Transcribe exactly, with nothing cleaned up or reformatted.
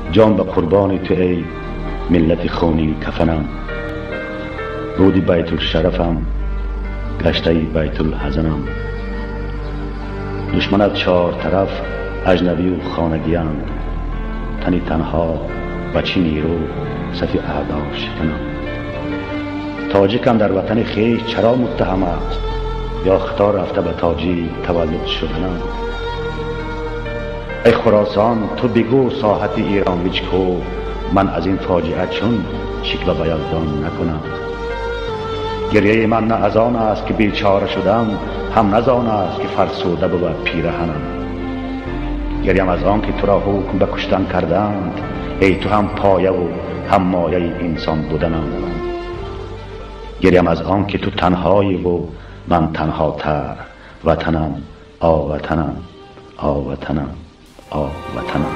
جان به قربان تو ای ملت خونی کفنم. بودی بیت الشرفم گشته بیت الحزنم. دشمنت چار طرف اجنبی و خانگیاند، تنی تنها بچی نیرو صف اعدا شکنم. تاجکم در وطن خویش چرا متهم است، یا خطا رفته به تاجی تولد شدنم. ای خراسان تو بگو ساحت ایران ویچ کو، من از این فاجعه چون شکوه به یزدان نکنم. گریه من نه از آن است که بیچاره شدم، هم نه آن است که فرسوده بود پیرهنم. گریم از آن که تو را حکم به کشتن کردند، ای تو هم پایه و هم مایه انسان بودنم. گریم از آن که تو تنهایی و من تنها تر، وطنم آ وطنم آ وطنم آ وطنم.